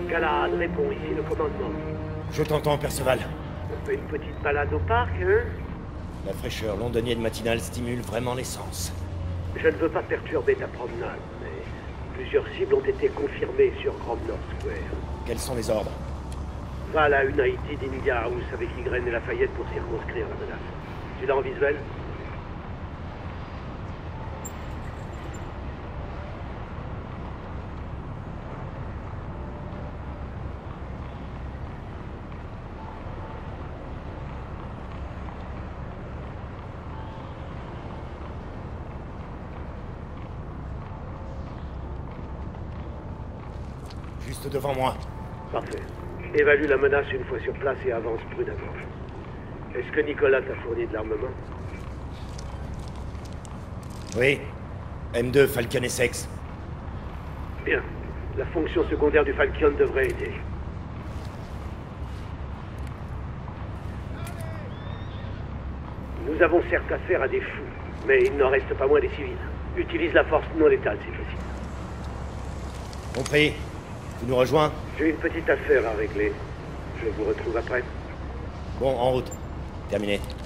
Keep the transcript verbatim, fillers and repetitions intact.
Galahad, répond ici le commandement. Je t'entends, Perceval. On fait une petite balade au parc, hein? La fraîcheur londonienne matinale stimule vraiment les sens. Je ne veux pas perturber ta promenade, mais plusieurs cibles ont été confirmées sur Grand North Square. Quels sont les ordres? Va à la United India House avec Ygren et Lafayette pour circonscrire la menace. Tu l'as en visuel? Juste devant moi. Parfait. Évalue la menace une fois sur place et avance prudemment. Est-ce que Nicolas t'a fourni de l'armement? Oui. M deux, Falcon S X. Bien. La fonction secondaire du Falcon devrait aider. Nous avons certes affaire à des fous, mais il n'en reste pas moins des civils. Utilise la force non létale si possible. Compris. Tu nous rejoins? J'ai une petite affaire à régler. Je vous retrouve après. Bon, en route. Terminé.